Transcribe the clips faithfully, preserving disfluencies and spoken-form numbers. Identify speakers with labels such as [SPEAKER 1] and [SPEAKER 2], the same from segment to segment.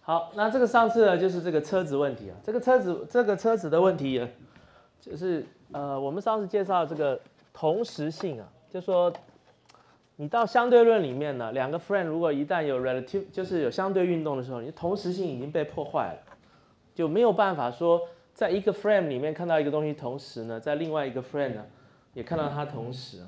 [SPEAKER 1] 好，那这个上次呢就是这个车子问题啊，这个车子这个车子的问题，就是呃我们上次介绍这个同时性啊，就说你到相对论里面呢，两个 frame 如果一旦有 relative 就是有相对运动的时候，你同时性已经被破坏了，就没有办法说在一个 frame 里面看到一个东西同时呢，在另外一个 frame 呢也看到它同时啊。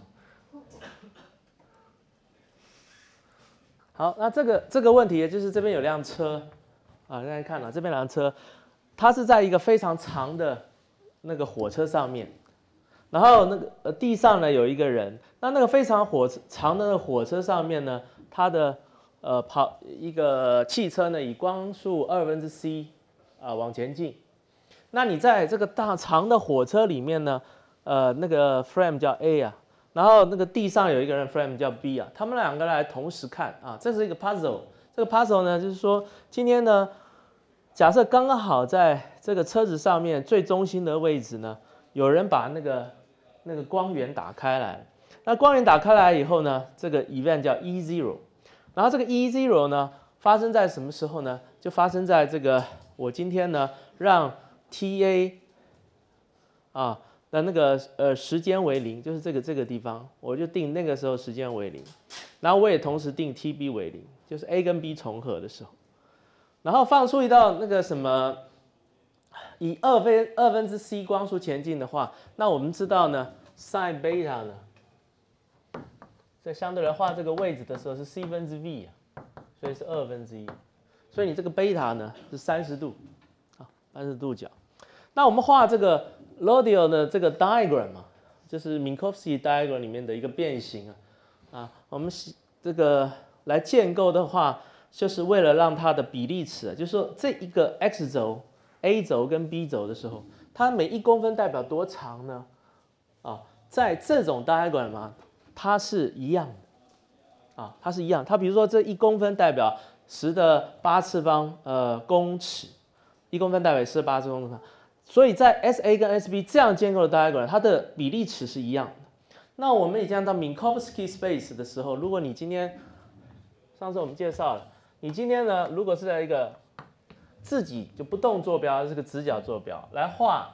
[SPEAKER 1] 好，那这个这个问题就是这边有辆车啊，大家看了这边有辆车，它是在一个非常长的那个火车上面，然后那个呃地上呢有一个人，那那个非常火长的那个火车上面呢，它的呃跑一个汽车呢以光速二分之 c 啊、呃、往前进，那你在这个大长的火车里面呢，呃那个 frame 叫 A 啊。然后那个地上有一个人 frame 叫 B 啊，他们两个来同时看啊，这是一个 puzzle。这个 puzzle 呢，就是说今天呢，假设刚刚好在这个车子上面最中心的位置呢，有人把那个那个光源打开来。那光源打开来以后呢，这个 event 叫 E zero。然后这个 E zero 呢，发生在什么时候呢？就发生在这个我今天呢让 T A 啊。那那个呃时间为零，就是这个这个地方，我就定那个时候时间为零，然后我也同时定 T B 为零，就是 A 跟 B 重合的时候，然后放出一道那个什么，以二分二分之 c 光速前进的话，那我们知道呢 sin 贝塔呢，在相对来画这个位置的时候是 c 分之 v 啊，所以是二分之一，所以你这个贝塔呢是三十度，啊三十度角，那我们画这个。Lodial 的这个 diagram 嘛，就是 Minkowski diagram 里面的一个变形啊，啊，我们这个来建构的话，就是为了让它的比例尺啊，就是说这一个 x 轴、a 轴跟 b 轴的时候，它每一公分代表多长呢？啊，在这种 diagram 嘛，它是一样的，啊，它是一样，它比如说这一公分代表十的八次方呃公尺，一公分代表十的八次方公尺。所以在 S A 跟 S B 这样建构的 diagram， 它的比例尺是一样的。那我们已经到 Minkowski space 的时候，如果你今天上次我们介绍了，你今天呢，如果是在一个自己就不动坐标，是个直角坐标来画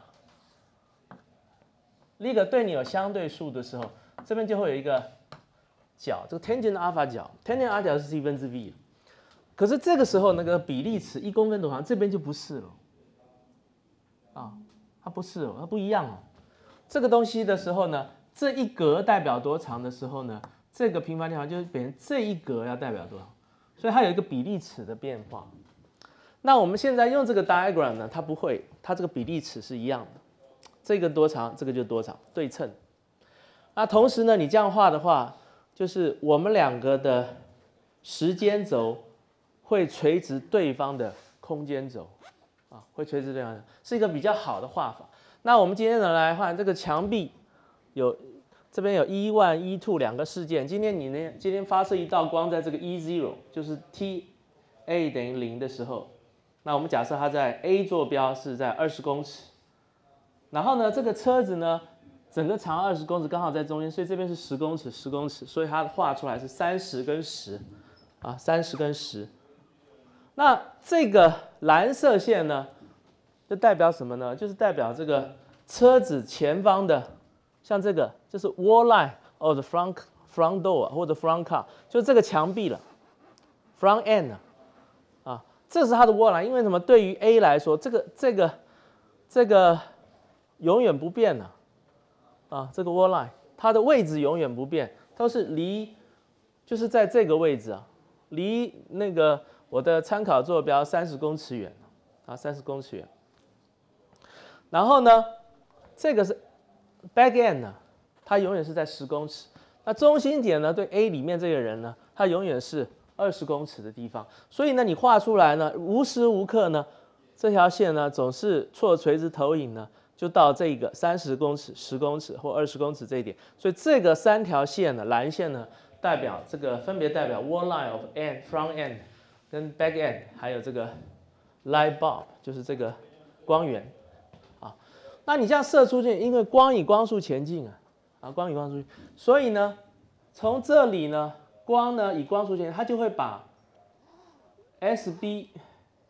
[SPEAKER 1] 一个对你有相对数的时候，这边就会有一个角，这个 tangent alpha 角 ，tangent alpha 角是 c 分之 v。可是这个时候那个比例尺一公分多长，这边就不是了。啊，它不是哦，它不一样哦。这个东西的时候呢，这一格代表多长的时候呢，这个平方地方就是变成这一格要代表多少，所以它有一个比例尺的变化。那我们现在用这个 diagram 呢，它不会，它这个比例尺是一样的，这个多长，这个就多长，对称。那同时呢，你这样画的话，就是我们两个的时间轴会垂直对方的空间轴。啊，会垂直对方的，是一个比较好的画法。那我们今天呢来画这个墙壁，有这边有 E 一、E 二 两个事件。今天你呢，今天发射一道光在这个 E zero， 就是 T A 等于零的时候，那我们假设它在 A 坐标是在二十公尺，然后呢，这个车子呢，整个长二十公尺刚好在中间，所以这边是十公尺，十公尺，所以它画出来是三十跟十，啊，三十跟十。那这个蓝色线呢，就代表什么呢？就是代表这个车子前方的，像这个就是 wall line or the front front door 或者 front car， 就这个墙壁了 ，front end 啊，这是它的 wall line。因为什么？对于 A 来说，这个这个这个永远不变的啊，这个 wall line 它的位置永远不变，都是离就是在这个位置啊，离那个。我的参考坐标三十公尺远，啊，三十公尺远。然后呢，这个是 back end 呢，它永远是在十公尺。那中心点呢，对 A 里面这个人呢，它永远是二十公尺的地方。所以呢，你画出来呢，无时无刻呢，这条线呢总是错垂直投影呢，就到这个三十公尺、十公尺或二十公尺这一点。所以这个三条线呢，蓝线呢，代表这个分别代表 wall line of end front end。跟 back end 还有这个 light bulb 就是这个光源啊，那你这样射出去，因为光以光速前进啊，啊光以光速，所以呢，从这里呢，光呢以光速前进，它就会把 S B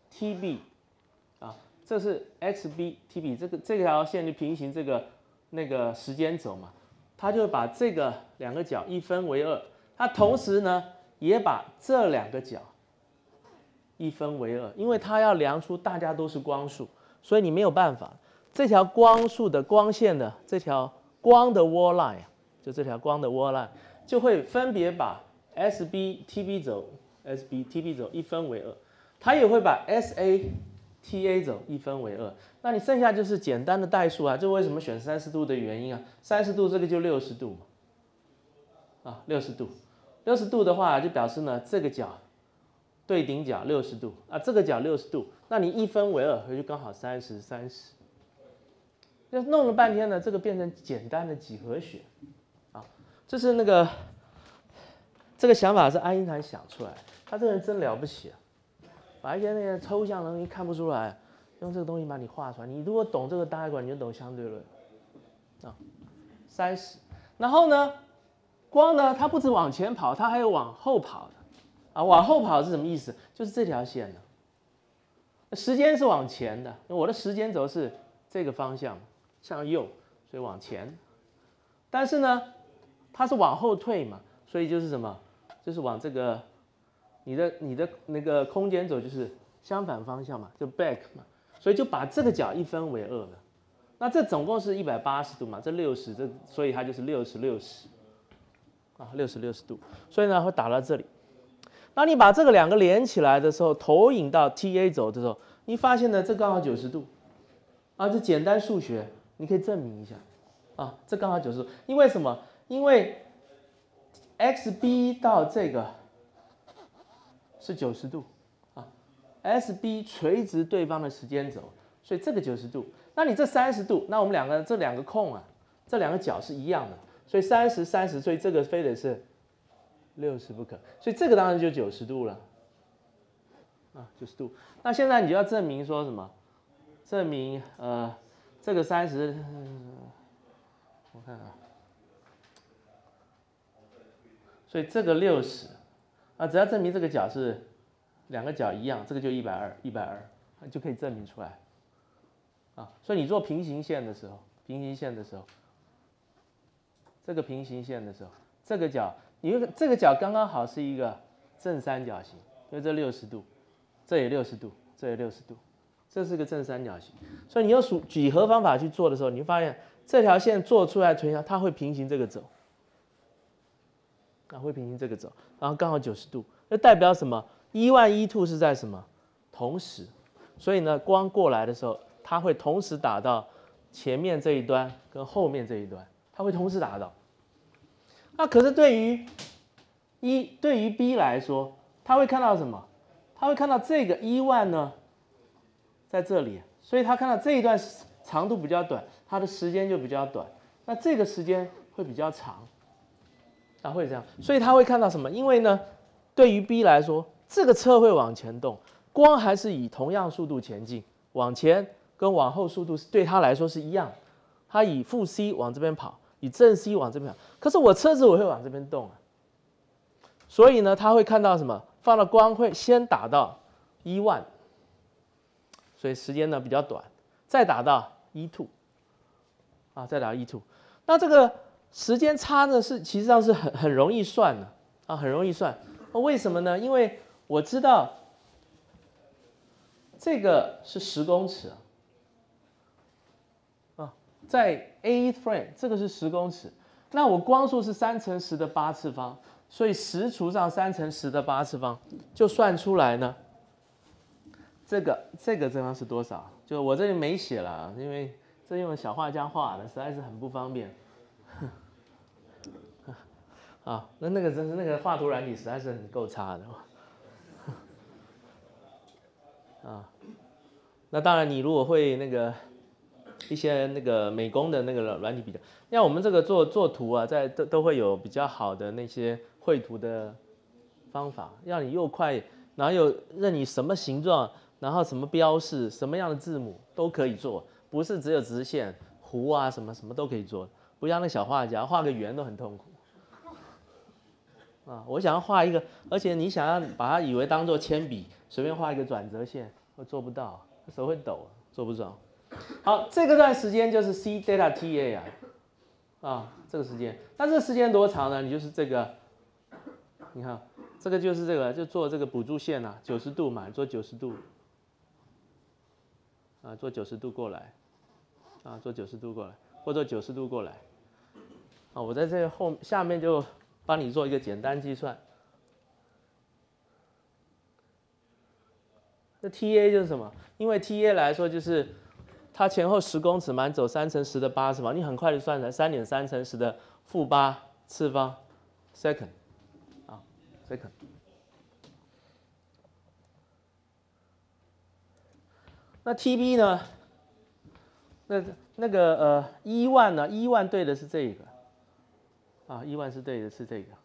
[SPEAKER 1] T B 啊，这是 X B T B， 这个这条线就平行这个那个时间轴嘛，它就会把这个两个角一分为二，它同时呢也把这两个角一分为二，因为它要量出大家都是光束，所以你没有办法，这条光束的光线的这条光的 wall line， 就这条光的 wall line 就会分别把 S B T B 轴 S B T B 轴一分为二，它也会把 S A T A 轴一分为二。那你剩下就是简单的代数啊，这为什么选三十度的原因啊？三十度这个就六十度嘛，啊，六十度，六十度的话就表示呢这个角对顶角六十度啊，这个角六十度，那你一分为二，就刚好三十三十。就弄了半天呢，这个变成简单的几何学，啊，这是那个这个想法是爱因斯坦想出来，他这个人真了不起啊，把一些那些抽象的东西看不出来，用这个东西把你画出来。你如果懂这个大概管，你就懂相对论，啊，三十。然后呢，光呢它不止往前跑，它还有往后跑的，啊，往后跑是什么意思？就是这条线呢，时间是往前的，我的时间轴是这个方向。向右，所以往前。但是呢，它是往后退嘛，所以就是什么？就是往这个你的你的那个空间轴就是相反方向嘛，就 back 嘛，所以就把这个角一分为二了。那这总共是一百八十度嘛，这六十，这所以它就是六十六十啊，六十六十度。所以呢，会打到这里。那你把这个两个连起来的时候，投影到 T A 轴的时候，你发现呢，这刚好九十度啊，这简单数学。你可以证明一下，啊，这刚好九十度，因为什么？因为 X B 到这个是九十度，啊 ，S B 垂直对方的时间轴，所以这个九十度。那你这三十度，那我们两个这两个空啊，这两个角是一样的，所以三十三十，所以这个非得是六十不可，所以这个当然就九十度了，啊，九十度。那现在你就要证明说什么？证明呃。这个三十，我看啊，所以这个六十，啊，只要证明这个角是两个角一样，这个就一百二，一百二，就可以证明出来，啊，所以你做平行线的时候，平行线的时候，这个平行线的时候，这个角，因为这个角刚刚好是一个正三角形，因为这六十度，这也六十度，这也六十度。这是个正三角形，所以你用数几何方法去做的时候，你会发现这条线做出来垂下，它会平行这个轴，啊，会平行这个轴，然后刚好九十度，那代表什么 ？E 一 E 二 是在什么？同时，所以呢，光过来的时候，它会同时打到前面这一端跟后面这一端，它会同时打到。那可是对于一对于 B 来说，它会看到什么？它会看到这个 E 一 呢？在这里，所以他看到这一段长度比较短，它的时间就比较短，那这个时间会比较长，啊，会这样，所以他会看到什么？因为呢，对于 B 来说，这个车会往前动，光还是以同样速度前进，往前跟往后速度对他来说是一样，他以负 c 往这边跑，以正 c 往这边跑，可是我车子我会往这边动啊，所以呢，他会看到什么？放到光会先打到 E 一。所以时间呢比较短，再打到 E 二， 啊，再打到 E 二， 那这个时间差呢是其实上是很很容易算的啊，很容易算。为什么呢？因为我知道这个是十公尺啊，在 A frame 这个是十公尺，那我光速是三乘十的八次方，所以十除上三乘十的八次方，就算出来呢。这个这个地方是多少？就我这里没写了，因为这用小画家画的，实在是很不方便。啊，那那个真是那个画图软体实在是很够差的。啊，那当然你如果会那个一些那个美工的那个软体比较，像我们这个做做图啊，在都都会有比较好的那些绘图的方法，让你又快，然后又任你什么形状。然后什么标示，什么样的字母都可以做，不是只有直线、弧啊什么什么都可以做，不像那小画家画个圆都很痛苦。啊，我想要画一个，而且你想要把它以为当做铅笔，随便画一个转折线， 我做不到，手会抖，做不到。好，这个段时间就是 c delta T A 啊，啊，这个时间，那这个时间多长呢？你就是这个，你看，这个就是这个，就做这个补助线啊，九十度嘛，做九十度，啊，做九十度过来，啊，做九十度过来，或做九十度过来，啊，我在这个后下面就帮你做一个简单计算。这 T A 就是什么？因为 T A 来说就是它前后十公尺嘛，你走三乘十的八次方，你很快就算出来三点三乘十的负八次方 second 啊 second。那 T B 呢？那那个呃一万呢？一万对的是这个啊，一万是对的是这个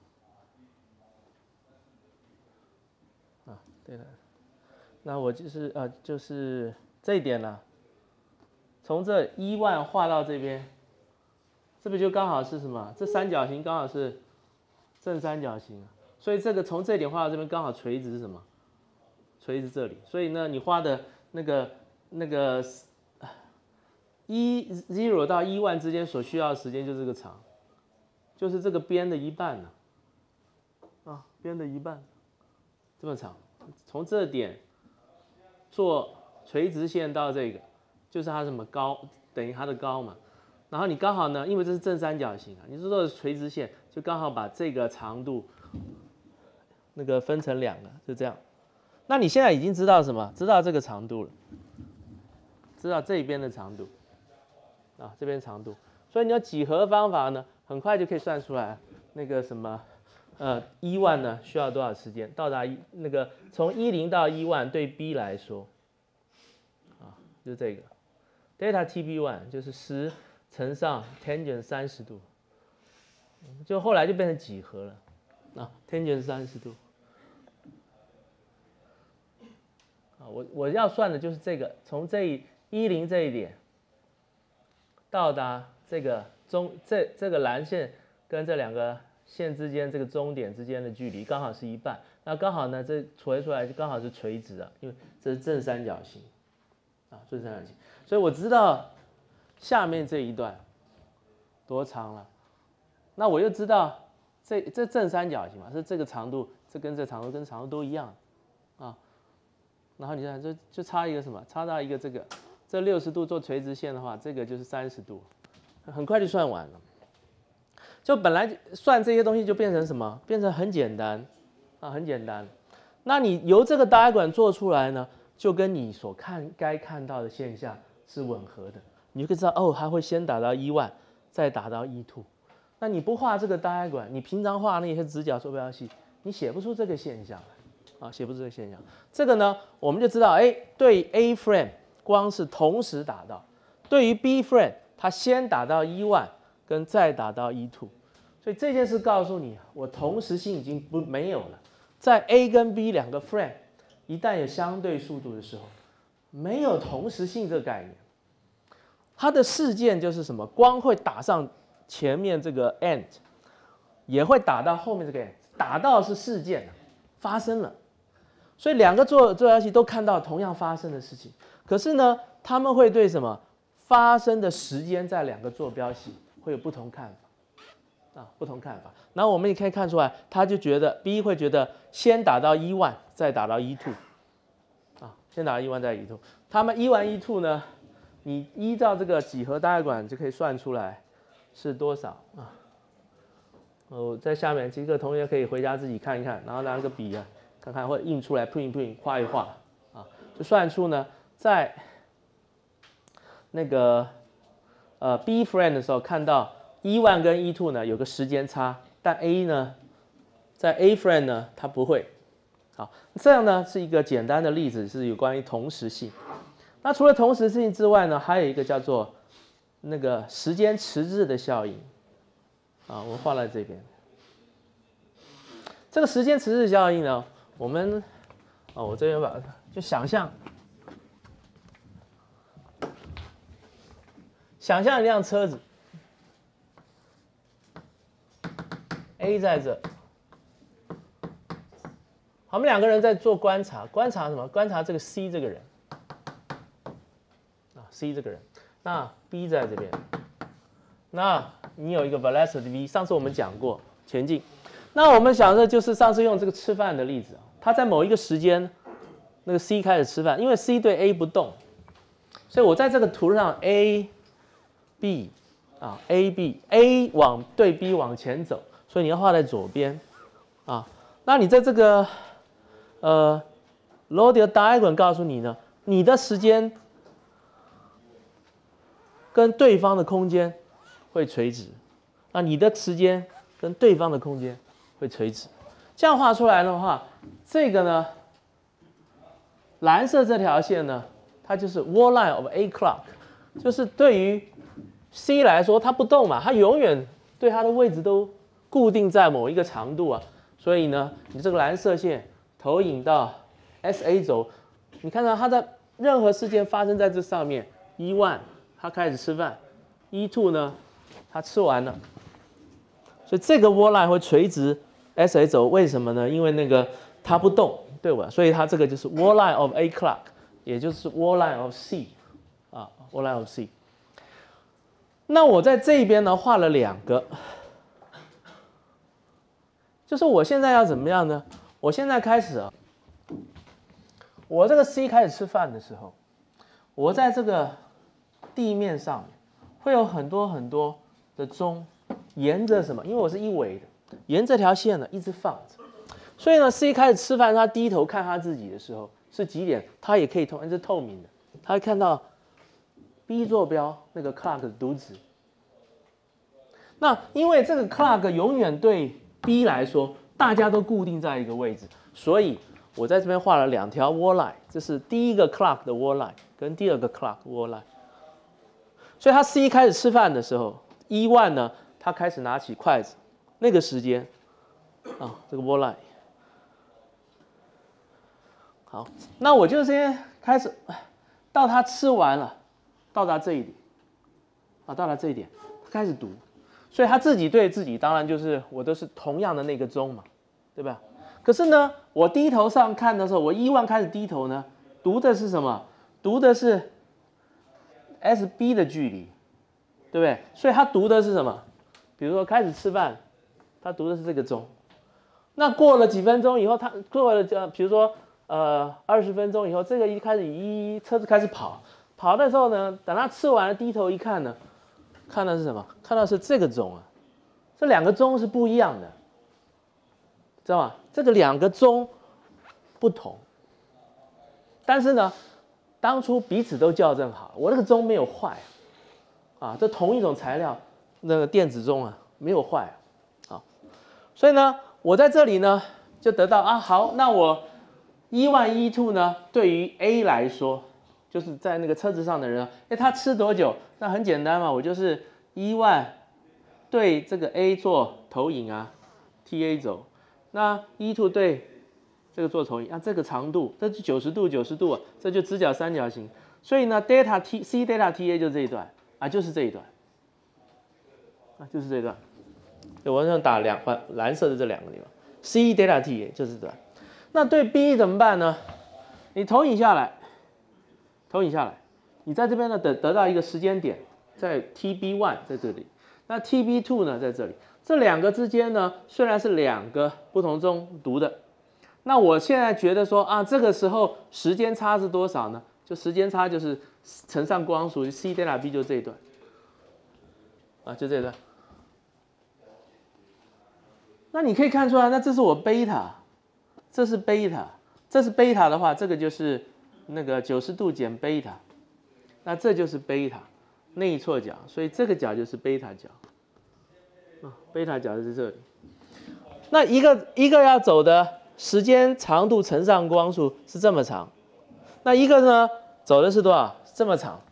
[SPEAKER 1] 啊，对的。那我就是呃就是这一点呢，从这一万画到这边，这不就刚好是什么？这三角形刚好是正三角形，所以这个从这点画到这边刚好垂直是什么？垂直这里。所以呢，你画的那个那个一 zero 到一万之间所需要的时间就是这个长，就是这个边的一半呢，啊，边的一半，这么长，从这点。做垂直线到这个，就是它什么高等于它的高嘛，然后你刚好呢，因为这是正三角形啊，你做垂直线就刚好把这个长度那个分成两个，就这样。那你现在已经知道什么？知道这个长度了，知道这边的长度啊，这边长度，所以你有几何方法呢，很快就可以算出来那个什么。呃，一万呢需要多少时间到达一那个从一零到一万对 B 来说，啊，就这个 delta T B one 就是十乘上 tangent 三十度，就后来就变成几何了，啊 tangent 三十度，啊，我我要算的就是这个，从这一零这一点到达这个中这这个蓝线跟这两个。线之间这个终点之间的距离刚好是一半，那刚好呢，这垂出来就刚好是垂直啊，因为这是正三角形啊，正三角形，所以我知道下面这一段多长了，那我又知道这这正三角形嘛，是这个长度，这跟这长度跟长度都一样啊，然后你看这就差一个什么，差到一个这个这六十度做垂直线的话，这个就是三十度，很快就算完了。就本来算这些东西就变成什么？变成很简单啊，很简单。那你由这个diagram做出来呢，就跟你所看该看到的现象是吻合的。你就可以知道哦，它会先打到一万，再打到 E two。那你不画这个diagram，你平常画那些直角坐标系，你写不出这个现象来啊，写不出这个现象。这个呢，我们就知道，哎，对 A frame 光是同时打到，对于 B frame 它先打到一万。跟再打到 E two， 所以这件事告诉你，我同时性已经不没有了。在 A 跟 B 两个 frame 一旦有相对速度的时候，没有同时性这个概念。它的事件就是什么？光会打上前面这个 end， 也会打到后面这个 end， 打到是事件发生了。所以两个坐坐标系都看到同样发生的事情，可是呢，他们会对什么发生的时间在两个坐标系会有不同看法，啊，不同看法。然后我们也可以看出来，他就觉得 B 会觉得先打到一万，再打到 E two， 啊，先打到一万再 E two。他们 E one E two 呢，你依照这个几何diagram就可以算出来是多少啊？哦，在下面几个同学可以回家自己看一看，然后拿个笔啊，看看或者印出来 print print 画一画啊，就算出呢，在那个。呃 ，B frame 的时候看到 E one 跟 E two 呢有个时间差，但 A 呢，在 A frame 呢它不会。好，这样呢是一个简单的例子，是有关于同时性。那除了同时性之外呢，还有一个叫做那个时间迟滞的效应。啊，我画在这边。这个时间迟滞效应呢，我们哦，我这边把就想象。想象一辆车子 ，A 在这，好，我们两个人在做观察，观察什么？观察这个 C 这个人 ，C 这个人，那 B 在这边，那你有一个 velocity v， 上次我们讲过前进，那我们想的就是上次用这个吃饭的例子，他在某一个时间，那个 C 开始吃饭，因为 C 对 A 不动，所以我在这个图上 A、B 啊 A、B，A 往对 B 往前走，所以你要画在左边啊。那你在这个呃 Radial diagram 告诉你呢，你的时间跟对方的空间会垂直，那你的时间跟对方的空间会垂直。这样画出来的话，这个呢，蓝色这条线呢，它就是 wall line of A clock， 就是对于 C 来说，它不动嘛，它永远对它的位置都固定在某一个长度啊，所以呢，你这个蓝色线投影到 S A 轴，你看到它的任何事件发生在这上面 ，E 一 它开始吃饭 ，E 二 呢，它吃完了，所以这个 wall line 会垂直 S A 轴，为什么呢？因为那个它不动，对吧？所以它这个就是 wall line of A clock， 也就是 wall line of C， 啊 ，wall line of C。那我在这边呢画了两个，就是我现在要怎么样呢？我现在开始啊，我这个 C 开始吃饭的时候，我在这个地面上面会有很多很多的钟，沿着什么？因为我是一维的，沿这条线呢一直放着，所以呢 C 开始吃饭，他低头看他自己的时候是几点？他也可以同，是透明的，他会看到 B 坐标那个 clock 的读值。那因为这个 clock 永远对 B 来说，大家都固定在一个位置，所以我在这边画了两条 wall line， 这是第一个 clock 的 wall line 跟第二个 clock wall line。所以他 C 开始吃饭的时候 ，E 一 呢，他开始拿起筷子，那个时间啊，这个 wall line。好，那我就先开始到他吃完了，到达这一点，啊，到达这一点，他开始读，所以他自己对自己，当然就是我都是同样的那个钟嘛，对吧？可是呢，我低头上看的时候，我 E 一 开始低头呢，读的是什么？读的是 S B 的距离，对不对？所以他读的是什么？比如说开始吃饭，他读的是这个钟。那过了几分钟以后，他过了呃，比如说呃二十分钟以后，这个一开始一车子开始跑，跑的时候呢，等他吃完了，低头一看呢，看到是什么？看到是这个钟啊，这两个钟是不一样的，知道吗？这个两个钟不同，但是呢，当初彼此都校正好，我那个钟没有坏啊，这同一种材料，那个电子钟啊没有坏啊，所以呢，我在这里呢就得到啊，好，那我 E 一 E 二 呢，对于 A 来说，就是在那个车子上的人，哎，他吃多久？那很简单嘛，我就是 E 一 对这个 A 做投影啊 ，T A 轴，那 E 二 对这个做投影，啊，这个长度，这是九十度，九十度啊，这就直角三角形，所以呢 ，delta T C delta T A 就这一段啊，就是这一段，啊，就是这一段，对，我想打两块蓝色的这两个地方 ，C delta T A 就是这段。那对 B 怎么办呢？你投影下来，投影下来，你在这边呢得得到一个时间点，在 T B 一 在这里，那 T B 二 呢在这里，这两个之间呢虽然是两个不同钟读的，那我现在觉得说啊，这个时候时间差是多少呢？就时间差就是乘上光速 ，C delta B 就这一段，啊，就这一段。那你可以看出来，那这是我贝塔。这是贝塔，这是贝塔的话，这个就是那个九十度减贝塔，那这就是贝塔内错角，所以这个角就是贝塔角，啊，贝塔角就是这里。那一个一个要走的时间长度乘上光速是这么长，那一个呢走的是多少？这么长。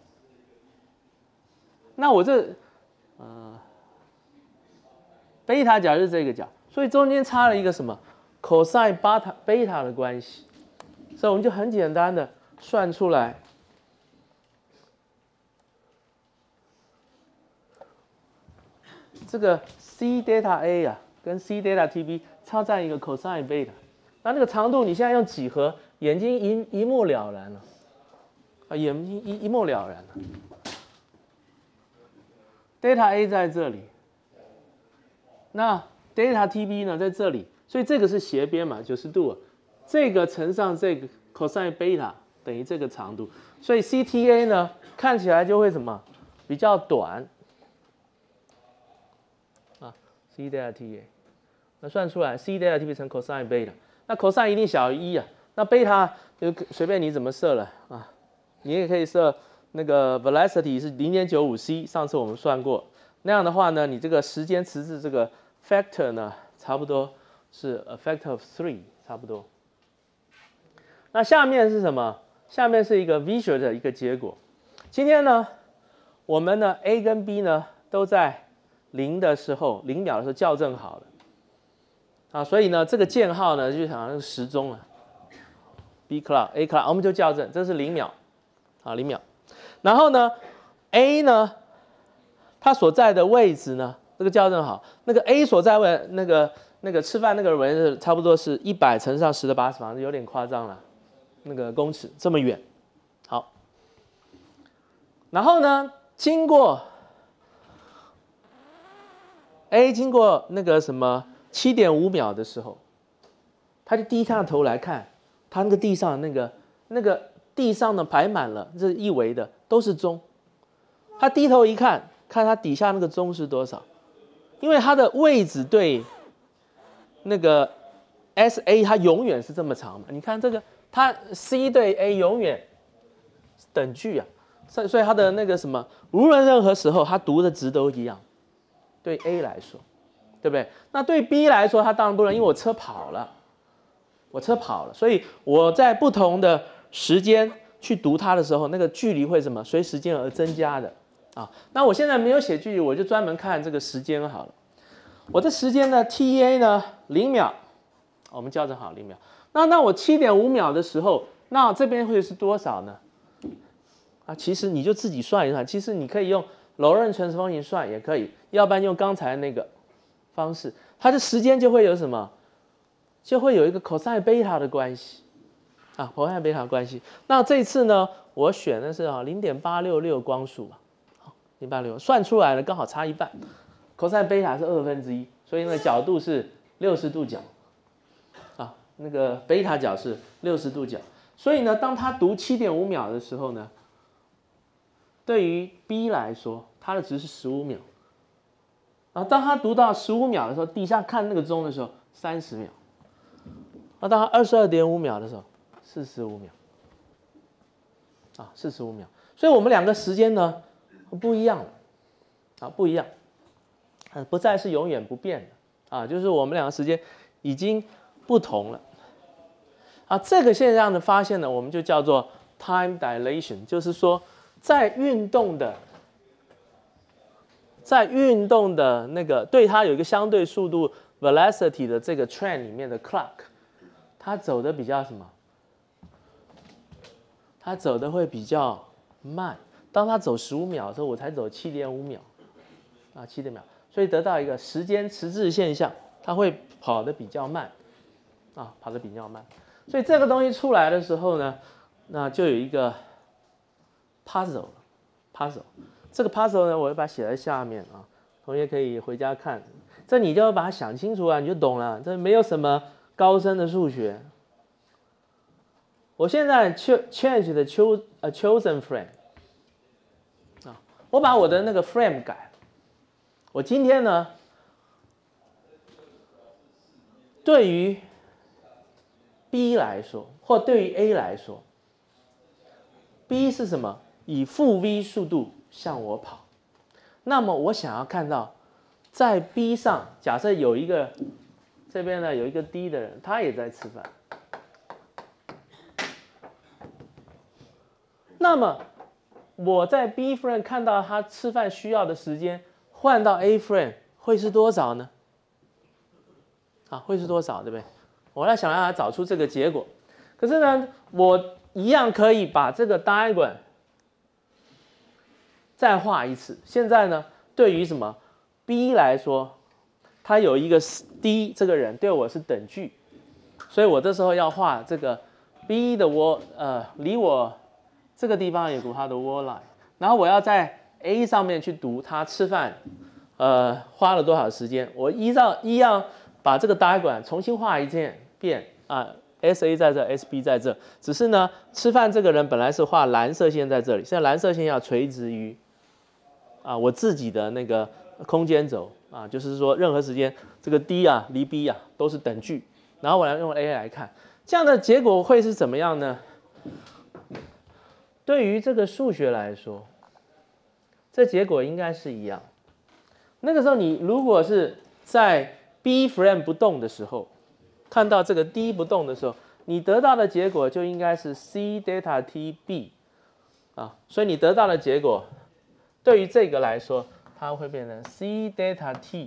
[SPEAKER 1] 那我这呃贝塔角是这个角，所以中间差了一个什么？ cosine 巴塔贝塔的关系，所以我们就很简单的算出来，这个 C delta A 啊跟 C delta T B 差在一个 cosine 贝塔，那那个长度你现在用几何，眼睛一一目了然了， 啊，也一一一目了然了。Delta A 在这里，那 Delta T B 呢在这里，所以这个是斜边嘛，九十度，这个乘上这个 cosine beta 等于这个长度，所以 C T A 呢看起来就会什么比较短啊 ，C delta T A， 那算出来 C delta T B 乘 cosine beta， 那 cosine 一定小于一啊，那 beta 就随便你怎么设了啊，你也可以设那个 velocity 是 零点九五 c， 上次我们算过，那样的话呢，你这个时间迟滞这个 factor 呢，差不多是 a factor of three， 差不多。那下面是什么？下面是一个 visual 的一个结果。今天呢，我们呢 A 跟 B 呢都在零的时候，零秒的时候校正好了，啊，所以呢这个箭号呢就好像是时钟了 ，B clock A clock， 我们就校正，这是零秒，啊零秒。然后呢 A 呢，它所在的位置呢，这个校正好，那个 A 所在位那个那个吃饭那个人是差不多是一百乘上十的八次方，有点夸张了，那个公尺这么远，好。然后呢，经过 A 经过那个什么 七点五秒的时候，他就低下头来看，他那个地上那个那个地上呢排满了，这一围的都是钟。他低头一看，看他底下那个钟是多少，因为它的位置对那个 S A 它永远是这么长嘛。你看这个，它 C 对 A 永远等距啊。所以它的那个什么，无论任何时候，它读的值都一样。对 A 来说，对不对？那对 B 来说，它当然不能，因为我车跑了，我车跑了，所以我在不同的时间去读它的时候，那个距离会什么随时间而增加的啊。那我现在没有写距离，我就专门看这个时间好了。我的时间呢 ，T A 呢零秒，我们校正好零秒。那那我七点五秒的时候，那这边会是多少呢？啊，其实你就自己算一算，其实你可以用罗任乘方形算也可以，要不然用刚才那个方式，它的时间就会有什么，就会有一个 cosine beta 的关系啊 ，cosine beta 的关系。那这次呢，我选的是啊零点八六六光速吧，好零点八六算出来了，刚好差一半 ，cosine beta 是二分之一，所以那个角度是六十度角啊，那个贝塔角是六十度角，所以呢，当它读 七点五秒的时候呢。对于 B 来说，它的值是十五秒，啊，当它读到十五秒的时候，底下看那个钟的时候，三十秒，啊，当它二十二点五秒的时候，四十五秒，啊，四十五秒，所以我们两个时间呢不一样了，啊，不一样，啊，不再是永远不变的，啊，就是我们两个时间已经不同了，啊，这个现象的发现呢，我们就叫做 time dilation， 就是说。在运动的，在运动的那个对它有一个相对速度 velocity 的这个 train 里面的 clock， 它走的比较什么？它走的会比较慢。当它走十五秒的时候，我才走七点五秒，啊，七点秒，所以得到一个时间迟滞现象，它会跑得比较慢，啊，跑得比较慢。所以这个东西出来的时候呢，那就有一个。puzzle puzzle 这个 puzzle 呢，我会把它写在下面啊，同学可以回家看。这你就要把它想清楚啊，你就懂了。这没有什么高深的数学。我现在 change 的 choose a chosen frame 啊，我把我的那个 frame 改。我今天呢，对于 B 来说，或对于 A 来说 ，B 是什么？以负 v 速度向我跑，那么我想要看到，在 B 上，假设有一个这边呢有一个 D 的人，他也在吃饭，那么我在 B frame 看到他吃饭需要的时间，换到 A frame 会是多少呢？啊，会是多少，对不对？我要想让他找出这个结果，可是呢，我一样可以把这个 diagram。再画一次。现在呢，对于什么 B 来说，他有一个 D 这个人对我是等距，所以我这时候要画这个 B 的我呃离我这个地方也读它的 word line， 然后我要在 A 上面去读它吃饭，呃，花了多少时间，我依照一样把这个 diagram 重新画一遍遍啊。S A 在这 ，S B 在这，只是呢，吃饭这个人本来是画蓝色线在这里，现在蓝色线要垂直于啊我自己的那个空间轴啊，就是说任何时间这个 D 啊离 B 啊都是等距，然后我来用 A 来看，这样的结果会是怎么样呢？对于这个数学来说，这结果应该是一样。那个时候你如果是在 B frame 不动的时候，看到这个 D 不动的时候，你得到的结果就应该是 C delta T B 啊，所以你得到的结果对于这个来说，它会变成 C delta T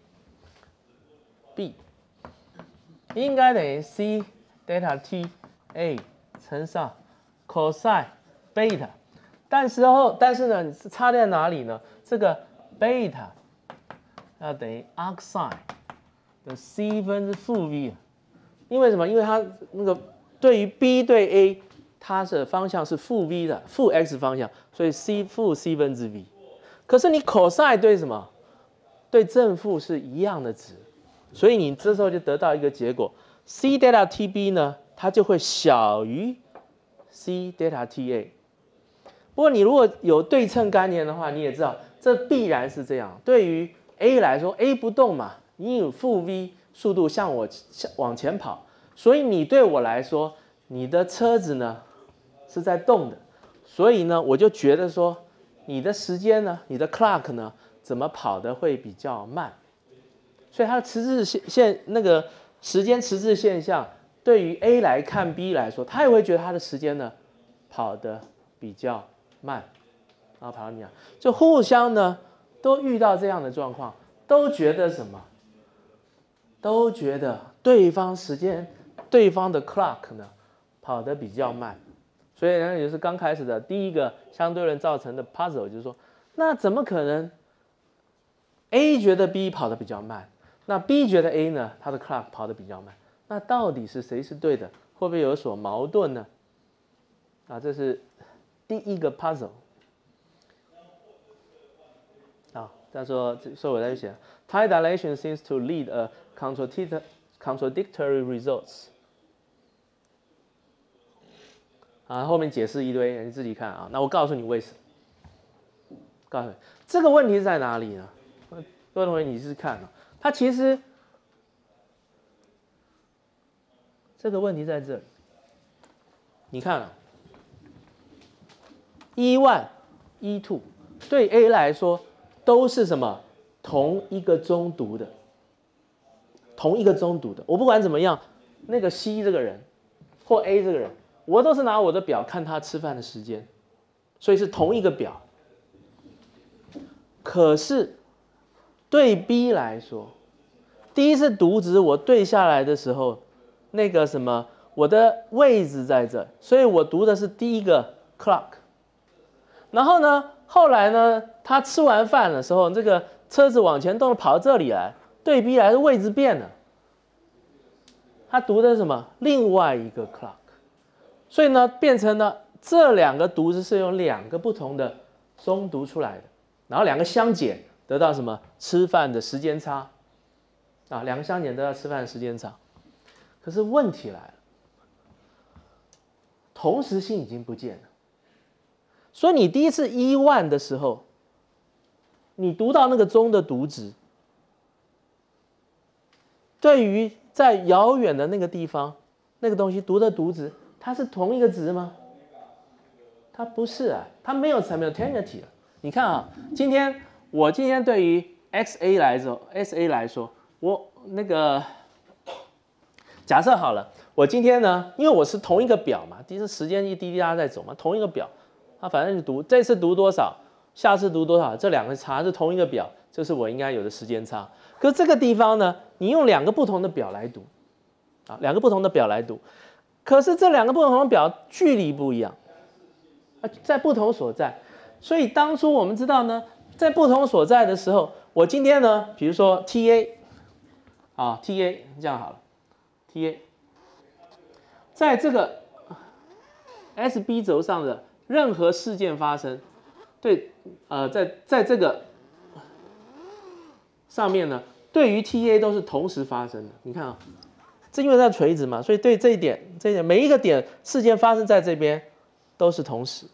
[SPEAKER 1] B 应该等于 C delta T A 乘上 cosine beta， 但是后但是呢，差在哪里呢？这个 beta 要等于 arcsine 的 C 分之负 V。因为什么？因为它那个对于 B 对 A， 它的方向是负 V 的，负 x 方向，所以 c 负 c 分之 v。可是你 cosine 对什么？对正负是一样的值，所以你这时候就得到一个结果 ，c delta tb 呢，它就会小于 c delta ta。不过你如果有对称概念的话，你也知道这必然是这样。对于 A 来说 ，A 不动嘛，你有负 v。速度向我向往前跑，所以你对我来说，你的车子呢是在动的，所以呢，我就觉得说，你的时间呢，你的 clock 呢，怎么跑的会比较慢？所以它的迟滞现现那个时间迟滞现象，对于 A 来看 B 来说，他也会觉得他的时间呢跑得比较慢，然后跑到你啊，就互相呢都遇到这样的状况，都觉得什么？都觉得对方时间、对方的 clock 呢跑得比较慢，所以呢也就是刚开始的第一个相对论造成的 puzzle， 就是说，那怎么可能 A 觉得 B 跑得比较慢，那 B 觉得 A 呢，它的 clock 跑得比较慢，那到底是谁是对的？会不会有所矛盾呢？啊，这是第一个 puzzle。啊，他说，所以我在写 time dilation seems to lead a contradictory results。啊，后面解释一堆，你自己看啊。那我告诉你为什么。告诉你这个问题是在哪里呢？各位同学，你是看啊，它其实这个问题在这里。你看啊 ，E one、E two 对 A 来说都是什么？同一个中读的。同一个中读的，我不管怎么样，那个 C 这个人或 A 这个人，我都是拿我的表看他吃饭的时间，所以是同一个表。可是对 B 来说，第一次读值我对下来的时候，那个什么，我的位置在这，所以我读的是第一个 clock。然后呢，后来呢，他吃完饭的时候，这个车子往前动，跑到这里来。对 B 来说位置变了，他读的是什么？另外一个 clock， 所以呢，变成了这两个读值是用两个不同的中读出来的，然后两个相减得到什么？吃饭的时间差啊，两个相减得到吃饭的时间差。可是问题来了，同时性已经不见了，所以你第一次 E one 的时候，你读到那个中的读值。对于在遥远的那个地方，那个东西读的读值，它是同一个值吗？它不是啊，它没有 simultaneity 了。你看啊，今天我今天对于 X A 来说 ，S A 来说，我那个假设好了，我今天呢，因为我是同一个表嘛，第一次时间一滴滴答在走嘛，同一个表，它反正你读这次读多少，下次读多少，这两个差是同一个表，这是我应该有的时间差。可是这个地方呢，你用两个不同的表来读，啊，两个不同的表来读，可是这两个不同的表距离不一样，啊，在不同所在，所以当初我们知道呢，在不同所在的时候，我今天呢，比如说 T A， 啊 T A 这样好了 ，T A， 在这个 S B 轴上的任何事件发生，对，呃，在在这个上面呢，对于 T A 都是同时发生的。你看啊，这因为在垂直嘛，所以对这一点，这一点每一个点事件发生在这边都是同时，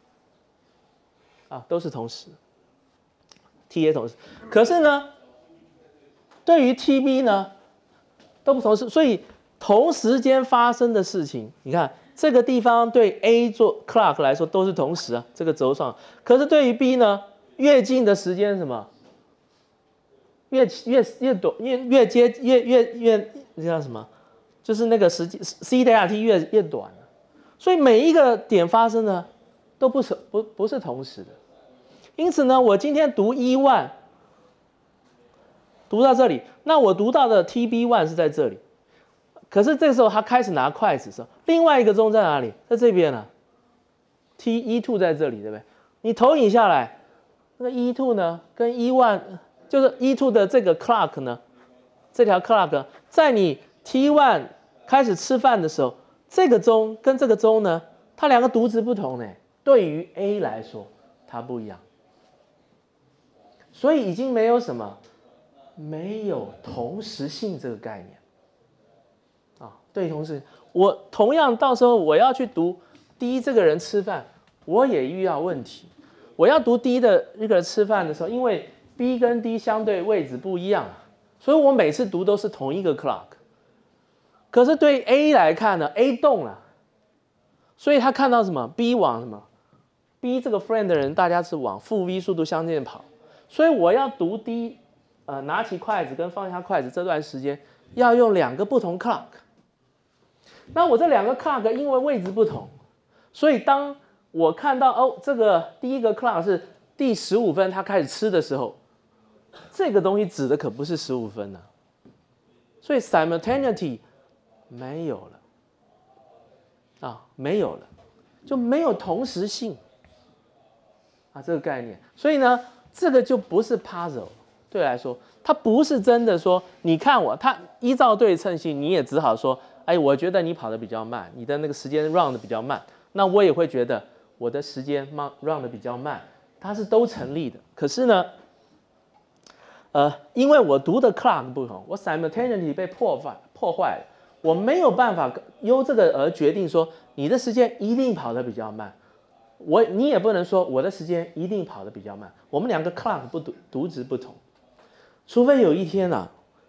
[SPEAKER 1] 啊，都是同时 ，T A 同时。可是呢，对于 T B 呢，都不同时，所以同时间发生的事情，你看这个地方对 A 做 clock 来说都是同时啊，这个轴上。可是对于 B 呢，越近的时间是什么？越越越短，越越接越越越这叫什么？就是那个时间 c delta t 越越短，所以每一个点发生呢，都不是不不是同时的。因此呢，我今天读 E 一 读到这里，那我读到的 T B 一 是在这里。可是这个时候他开始拿筷子的时候，另外一个钟在哪里？在这边呢 ？T E 二 在这里，对不对？你投影下来，那个 E 二 呢，跟 E 一 就是 E 二 的这个 clock 呢，这条 clock 在你 T 一 开始吃饭的时候，这个钟跟这个钟呢，它两个读值不同呢。对于 A 来说，它不一样，所以已经没有什么，没有同时性这个概念啊。对，同时，我同样到时候我要去读第一这个人吃饭，我也遇到问题。我要读第一的一个人吃饭的时候，因为 B 跟 D 相对位置不一样，所以我每次读都是同一个 clock。可是对 A 来看呢 ，A 动了，所以他看到什么 ？B 往什么 ？B 这个 friend 的人，大家是往负 v 速度相间跑，所以我要读 D， 呃，拿起筷子跟放下筷子这段时间要用两个不同 clock。那我这两个 clock 因为位置不同，所以当我看到哦，这个第一个 clock 是第十五分，他开始吃的时候，这个东西指的可不是十五分呢、啊，所以 simultaneity 没有了啊，没有了，就没有同时性啊，这个概念。所以呢，这个就不是 puzzle， 对我来说，它不是真的说，你看我，它依照对称性，你也只好说，哎，我觉得你跑得比较慢，你的那个时间 run 的比较慢，那我也会觉得我的时间 run 的比较慢，它是都成立的。可是呢，呃，因为我读的 clock 不同，我 simultaneity 被破坏破坏了，我没有办法由这个而决定说你的时间一定跑得比较慢，我你也不能说我的时间一定跑得比较慢，我们两个 clock 不读读值不同，除非有一天啊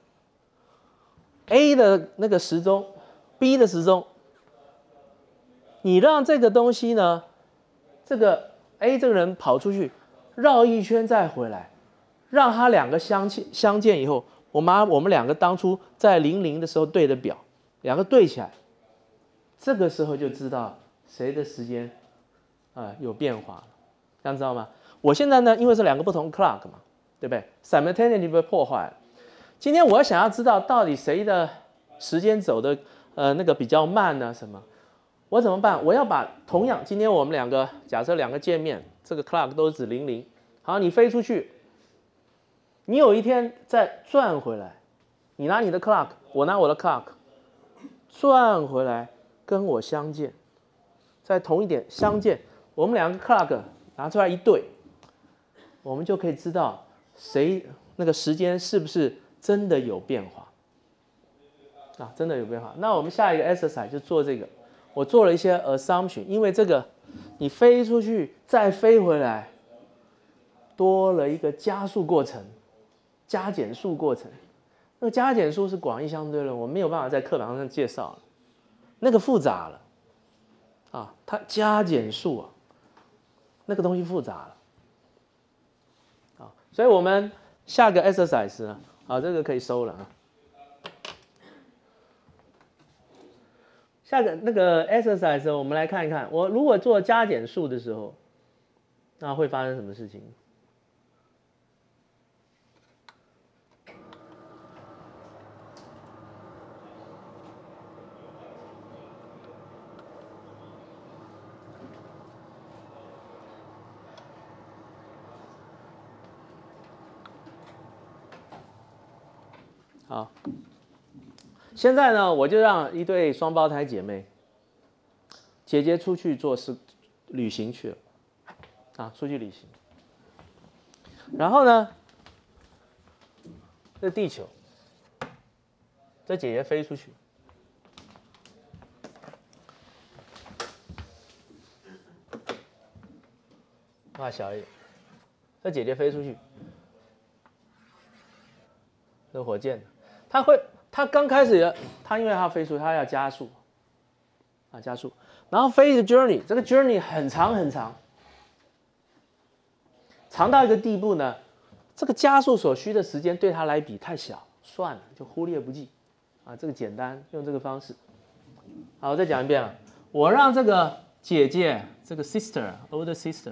[SPEAKER 1] ，A 的那个时钟 ，B 的时钟，你让这个东西呢，这个 A 这个人跑出去绕一圈再回来。让他两个相相见以后，我拿我们两个当初在零零的时候对的表，两个对起来，这个时候就知道谁的时间啊、呃、有变化了，这样知道吗？我现在呢，因为是两个不同 clock 嘛，对不对 ？simultaneity 被破坏了。今天我想要知道到底谁的时间走的呃那个比较慢呢？什么？我怎么办？我要把同样今天我们两个假设两个界面，这个 clock 都是指零零，好，你飞出去。你有一天再转回来，你拿你的 clock， 我拿我的 clock， 转回来跟我相见，在同一点相见，我们两个 clock 拿出来一对，我们就可以知道谁那个时间是不是真的有变化啊，真的有变化。那我们下一个 exercise 就做这个，我做了一些 assumption， 因为这个你飞出去再飞回来，多了一个加速过程。加减数过程，那个加减数是广义相对论，我没有办法在课堂上介绍了，那个复杂了，啊，它加减数啊，那个东西复杂了，啊，所以我们下个 exercise 呢，啊，这个可以收了啊。下个那个 exercise 我们来看一看，我如果做加减数的时候，那会发生什么事情？好，现在呢，我就让一对双胞胎姐妹，姐姐出去做实旅行去了，啊，出去旅行。然后呢，这地球，这姐姐飞出去，画小一点，这姐姐飞出去，这火箭，它会，它刚开始，它因为它飞出，它要加速，啊，加速，然后飞一个 journey， 这个 journey 很长很长，长到一个地步呢，这个加速所需的时间对它来比太小，算了，就忽略不计，啊，这个简单，用这个方式。好，我再讲一遍啊，我让这个姐姐，这个 sister，older sister。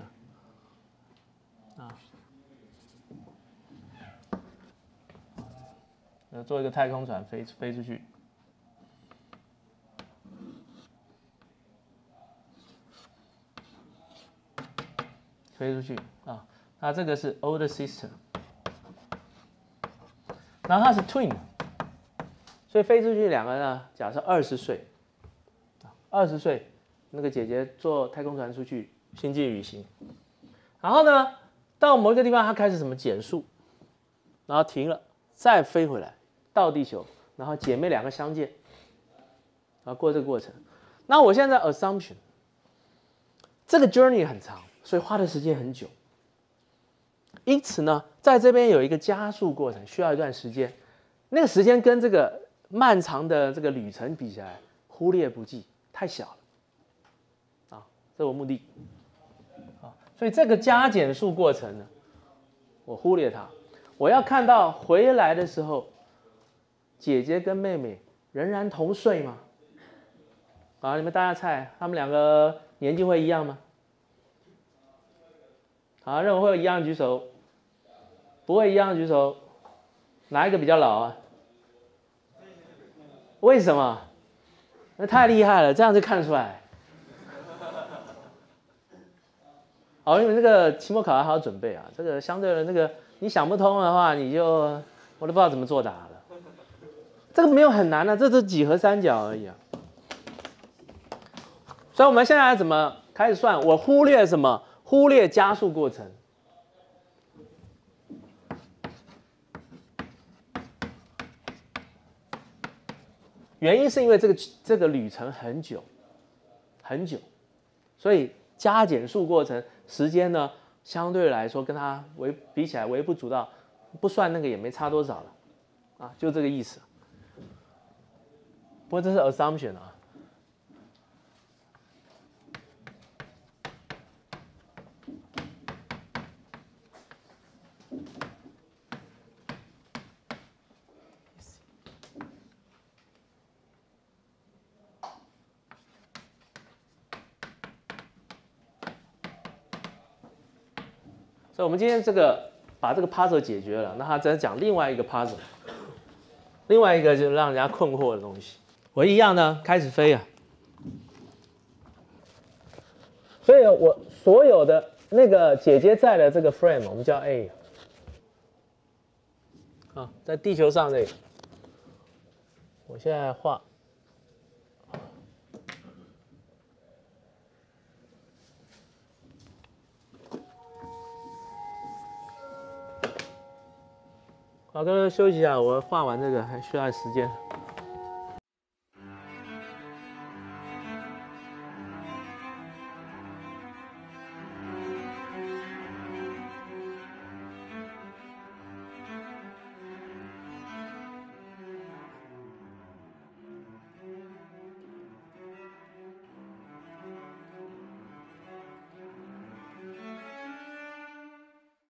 [SPEAKER 1] 呃，做一个太空船飞飞出去，飞出去啊。那这个是 older sister， 然后它是 twin， 所以飞出去两个呢，假设二十岁，二十岁，那个姐姐坐太空船出去星际旅行，然后呢，到某一个地方它开始什么减速，然后停了，再飞回来。到地球，然后姐妹两个相见，然后过这个过程。那我现在 assumption， 这个 journey 很长，所以花的时间很久。因此呢，在这边有一个加速过程，需要一段时间。那个时间跟这个漫长的这个旅程比起来，忽略不计，太小了。啊，这是我目的。啊，所以这个加减速过程呢，我忽略它。我要看到回来的时候。姐姐跟妹妹仍然同岁吗？好，你们大家猜，他们两个年纪会一样吗？好，认为会一样举手，不会一样举手，哪一个比较老啊？为什么？那太厉害了，这样就看得出来。好，因为这个期末考还好准备啊，这个相对的那个你想不通的话，你就我都不知道怎么作答了。这个没有很难的、啊，这是几何三角而已啊。所以我们现在怎么开始算？我忽略什么？忽略加速过程。原因是因为这个这个旅程很久，很久，所以加减速过程时间呢，相对来说跟它微比起来微不足道，不算那个也没差多少了，啊，就这个意思。不过这是 assumption 啊。所以我们今天这个把这个 puzzle 解决了，那他再讲另外一个 puzzle， 另外一个就是让人家困惑的东西。我一样呢，开始飞啊。所以我所有的那个姐姐在的这个 frame， 我们叫 A。啊，在地球上这个，我现在画。好，各位休息一下，我画完这个还需要时间。